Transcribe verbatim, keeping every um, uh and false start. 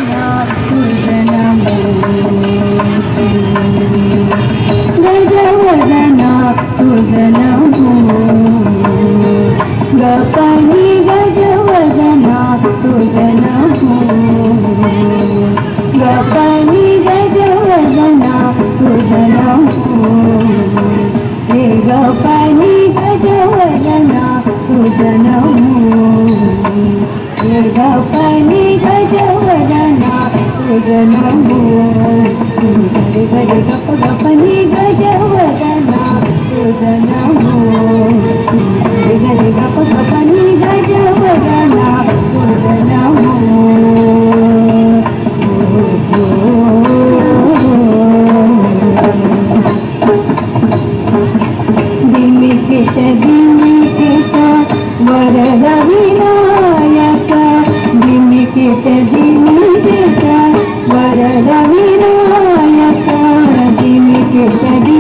गपनी गजवदना तुझ नमो गपनी गजवदना तुझ नमो हे गपनी गजवदना तुझ नमो हे गपनी गजवदना तुझ नमो गरे गरे गप गपनी गजवदना तुझ नमो गरे गरे गप गपनी गजवदना तुझ नमो दिमिकित दिमिकित वरद विनायक दिमिकित दिमिकित वरद विनायक दिमिकित